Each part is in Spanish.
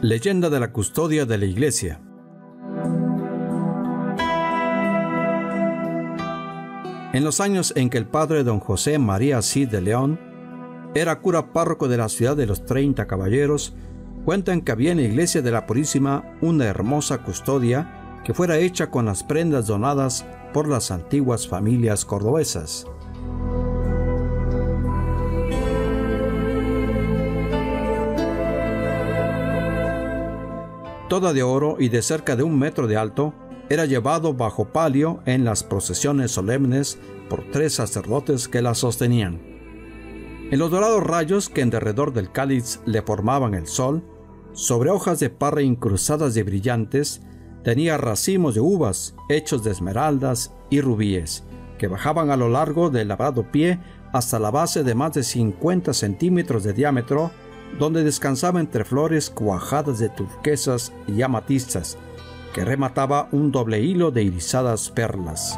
Leyenda de la custodia de la iglesia. En los años en que el padre don José María Cid de León era cura párroco de la ciudad de los 30 Caballeros, cuentan que había en la iglesia de la Purísima una hermosa custodia que fuera hecha con las prendas donadas por las antiguas familias cordobesas. Toda de oro y de cerca de 1 metro de alto, era llevado bajo palio en las procesiones solemnes por 3 sacerdotes que la sostenían. En los dorados rayos que en derredor del cáliz le formaban el sol, sobre hojas de parra incrustadas de brillantes, tenía racimos de uvas hechos de esmeraldas y rubíes, que bajaban a lo largo del labrado pie hasta la base de más de 50 centímetros de diámetro, donde descansaba entre flores cuajadas de turquesas y amatistas, que remataba un doble hilo de irisadas perlas.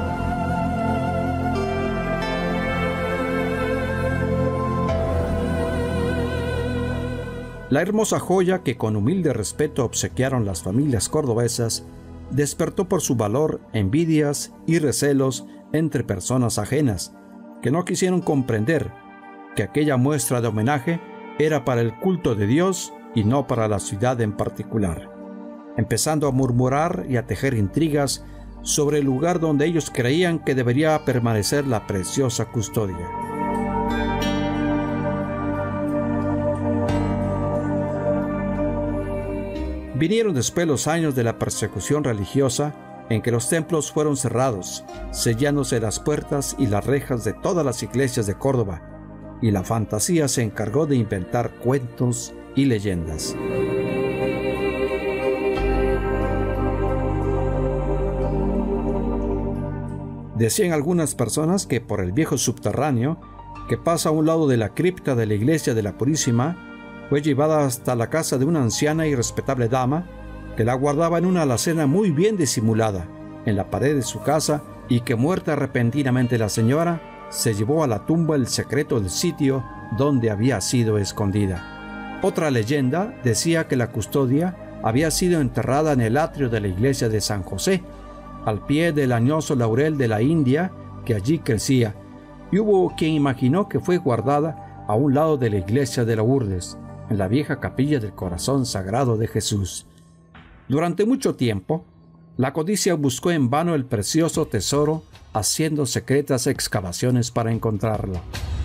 La hermosa joya que con humilde respeto obsequiaron las familias cordobesas despertó por su valor envidias y recelos entre personas ajenas, que no quisieron comprender que aquella muestra de homenaje era para el culto de Dios y no para la ciudad en particular, empezando a murmurar y a tejer intrigas sobre el lugar donde ellos creían que debería permanecer la preciosa custodia. Vinieron después los años de la persecución religiosa, en que los templos fueron cerrados, sellándose las puertas y las rejas de todas las iglesias de Córdoba, y la fantasía se encargó de inventar cuentos y leyendas. Decían algunas personas que por el viejo subterráneo, que pasa a un lado de la cripta de la iglesia de la Purísima, fue llevada hasta la casa de una anciana y respetable dama, que la guardaba en una alacena muy bien disimulada, en la pared de su casa, y que muerta repentinamente la señora, se llevó a la tumba el secreto del sitio donde había sido escondida. Otra leyenda decía que la custodia había sido enterrada en el atrio de la iglesia de San José, al pie del añoso laurel de la India que allí crecía, y hubo quien imaginó que fue guardada a un lado de la iglesia de Lourdes, en la vieja capilla del Corazón Sagrado de Jesús. Durante mucho tiempo, la codicia buscó en vano el precioso tesoro, haciendo secretas excavaciones para encontrarlo.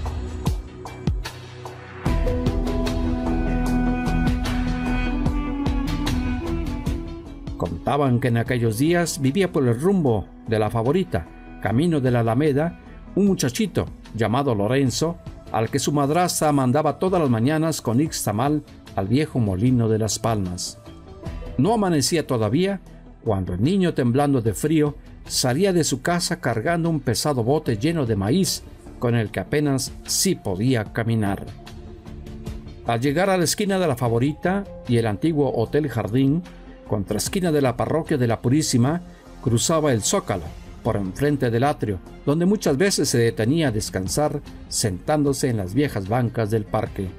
Contaban que en aquellos días vivía por el rumbo de la Favorita, camino de la Alameda, un muchachito llamado Lorenzo, al que su madrastra mandaba todas las mañanas con ixtamal al viejo molino de Las Palmas. No amanecía todavía cuando el niño, temblando de frío, salía de su casa cargando un pesado bote lleno de maíz, con el que apenas sí podía caminar. Al llegar a la esquina de la Favorita y el antiguo Hotel Jardín, contraesquina de la parroquia de la Purísima, cruzaba el Zócalo, por enfrente del atrio, donde muchas veces se detenía a descansar, sentándose en las viejas bancas del parque.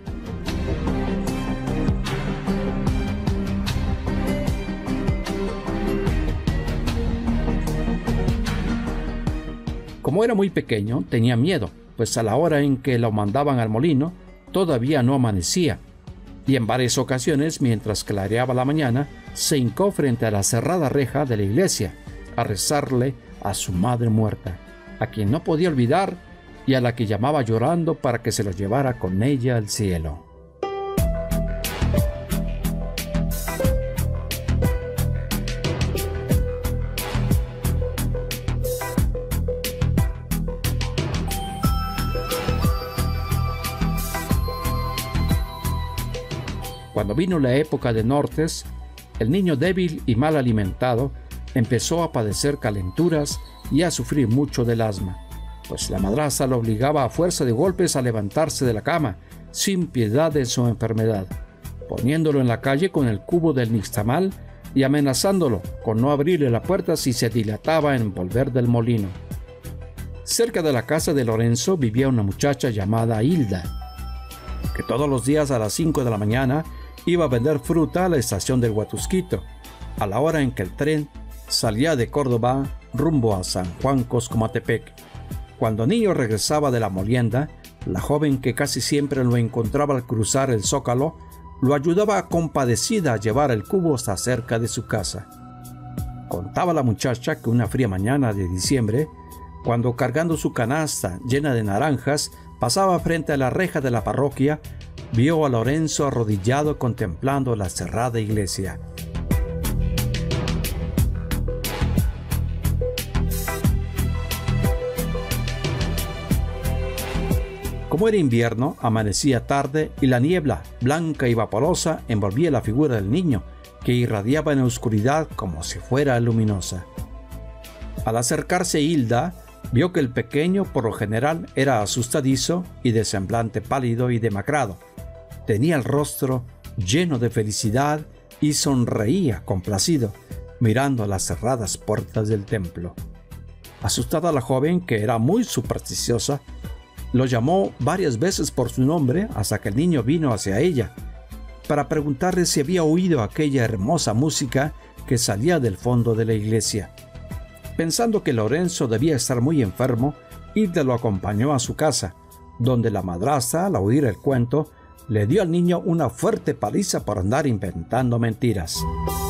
Como era muy pequeño, tenía miedo, pues a la hora en que lo mandaban al molino, todavía no amanecía, y en varias ocasiones, mientras clareaba la mañana, se hincó frente a la cerrada reja de la iglesia, a rezarle a su madre muerta, a quien no podía olvidar y a la que llamaba llorando para que se lo llevara con ella al cielo. Cuando vino la época de Nortes, el niño débil y mal alimentado empezó a padecer calenturas y a sufrir mucho del asma, pues la madrastra lo obligaba a fuerza de golpes a levantarse de la cama, sin piedad de su enfermedad, poniéndolo en la calle con el cubo del nixtamal y amenazándolo con no abrirle la puerta si se dilataba en volver del molino. Cerca de la casa de Lorenzo vivía una muchacha llamada Hilda, que todos los días a las 5 de la mañana iba a vender fruta a la estación del Huatusquito, a la hora en que el tren salía de Córdoba rumbo a San Juan Coscomatepec. Cuando niño regresaba de la molienda, la joven, que casi siempre lo encontraba al cruzar el Zócalo, lo ayudaba compadecida a llevar el cubo hasta cerca de su casa. Contaba la muchacha que una fría mañana de diciembre, cuando cargando su canasta llena de naranjas pasaba frente a la reja de la parroquia, vio a Lorenzo arrodillado contemplando la cerrada iglesia. Como era invierno, amanecía tarde y la niebla, blanca y vaporosa, envolvía la figura del niño, que irradiaba en la oscuridad como si fuera luminosa. Al acercarse Hilda, vio que el pequeño por lo general era asustadizo y de semblante pálido y demacrado. Tenía el rostro lleno de felicidad y sonreía complacido, mirando a las cerradas puertas del templo. Asustada la joven, que era muy supersticiosa, lo llamó varias veces por su nombre hasta que el niño vino hacia ella, para preguntarle si había oído aquella hermosa música que salía del fondo de la iglesia. Pensando que Lorenzo debía estar muy enfermo, Hilda lo acompañó a su casa, donde la madrastra, al oír el cuento, le dio al niño una fuerte paliza por andar inventando mentiras.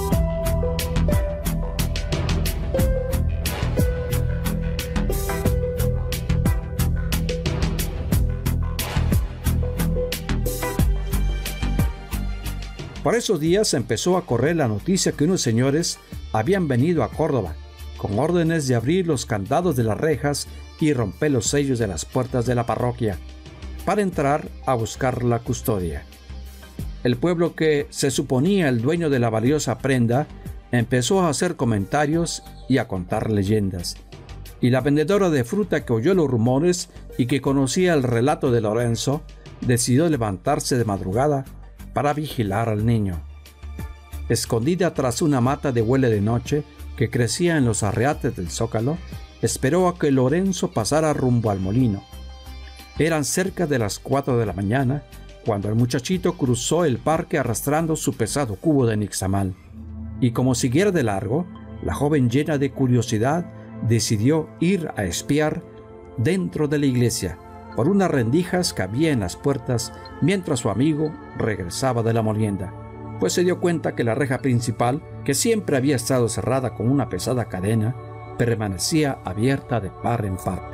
Por esos días empezó a correr la noticia que unos señores habían venido a Córdoba, con órdenes de abrir los candados de las rejas y romper los sellos de las puertas de la parroquia, para entrar a buscar la custodia. El pueblo, que se suponía el dueño de la valiosa prenda, empezó a hacer comentarios y a contar leyendas. Y la vendedora de fruta, que oyó los rumores y que conocía el relato de Lorenzo, decidió levantarse de madrugada para vigilar al niño. Escondida tras una mata de huele de noche que crecía en los arreates del Zócalo, esperó a que Lorenzo pasara rumbo al molino. Eran cerca de las 4 de la mañana cuando el muchachito cruzó el parque arrastrando su pesado cubo de nixtamal. Y como siguiera de largo, la joven, llena de curiosidad, decidió ir a espiar dentro de la iglesia por unas rendijas que había en las puertas mientras su amigo regresaba de la molienda, pues se dio cuenta que la reja principal, que siempre había estado cerrada con una pesada cadena, permanecía abierta de par en par.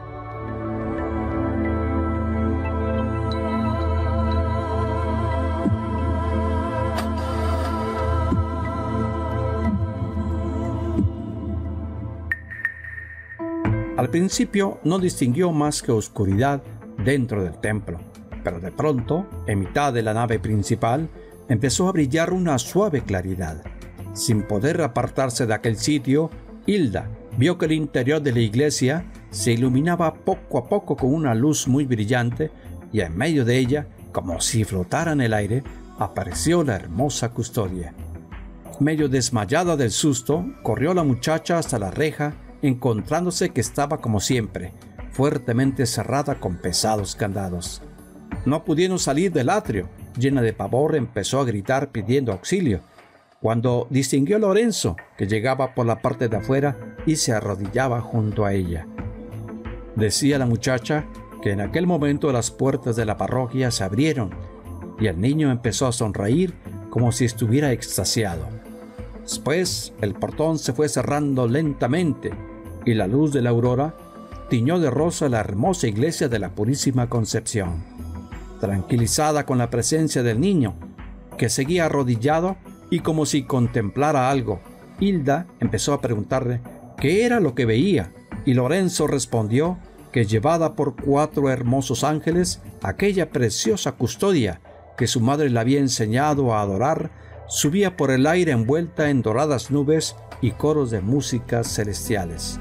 Al principio no distinguió más que oscuridad dentro del templo, pero de pronto, en mitad de la nave principal, empezó a brillar una suave claridad. Sin poder apartarse de aquel sitio, Hilda vio que el interior de la iglesia se iluminaba poco a poco con una luz muy brillante, y en medio de ella, como si flotara en el aire, apareció la hermosa custodia. Medio desmayada del susto, corrió la muchacha hasta la reja, encontrándose que estaba como siempre, fuertemente cerrada con pesados candados. No pudieron salir del atrio. Llena de pavor, empezó a gritar pidiendo auxilio, cuando distinguió a Lorenzo, que llegaba por la parte de afuera y se arrodillaba junto a ella. Decía la muchacha que en aquel momento las puertas de la parroquia se abrieron y el niño empezó a sonreír como si estuviera extasiado. Después el portón se fue cerrando lentamente y la luz de la aurora tiñó de rosa la hermosa iglesia de la Purísima Concepción. Tranquilizada con la presencia del niño, que seguía arrodillado y como si contemplara algo, Hilda empezó a preguntarle qué era lo que veía, y Lorenzo respondió que, llevada por 4 hermosos ángeles, aquella preciosa custodia que su madre le había enseñado a adorar, subía por el aire envuelta en doradas nubes y coros de músicas celestiales.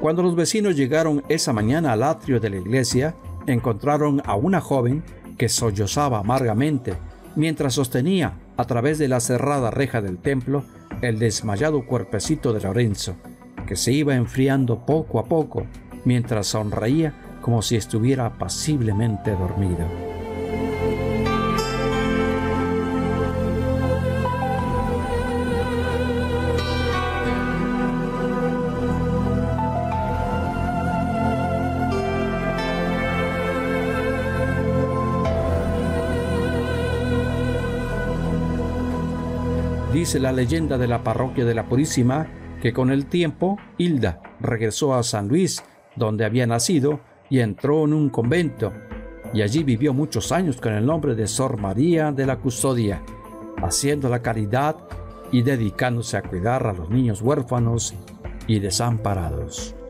Cuando los vecinos llegaron esa mañana al atrio de la iglesia, encontraron a una joven que sollozaba amargamente mientras sostenía, a través de la cerrada reja del templo, el desmayado cuerpecito de Lorenzo, que se iba enfriando poco a poco, mientras sonreía como si estuviera apaciblemente dormido. Dice la leyenda de la parroquia de la Purísima que con el tiempo Hilda regresó a San Luis, donde había nacido, y entró en un convento, y allí vivió muchos años con el nombre de Sor María de la Custodia, haciendo la caridad y dedicándose a cuidar a los niños huérfanos y desamparados.